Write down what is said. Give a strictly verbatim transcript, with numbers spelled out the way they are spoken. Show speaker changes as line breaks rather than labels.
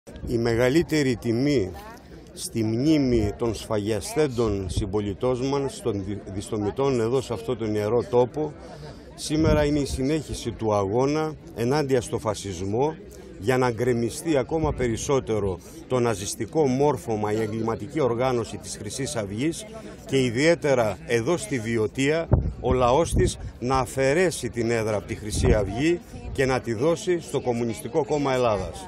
Η μεγαλύτερη τιμή στη μνήμη των σφαγιαστέντων συμπολιτών μας, των διστομητών εδώ σε αυτό τον ιερό τόπο, σήμερα είναι η συνέχιση του αγώνα ενάντια στο φασισμό για να γκρεμιστεί ακόμα περισσότερο το ναζιστικό μόρφωμα, η εγκληματική οργάνωση της Χρυσής Αυγής και ιδιαίτερα εδώ στη Βιωτία ο λαός της να αφαιρέσει την έδρα από τη Χρυσή Αυγή και να τη δώσει στο Κομμουνιστικό Κόμμα Ελλάδας.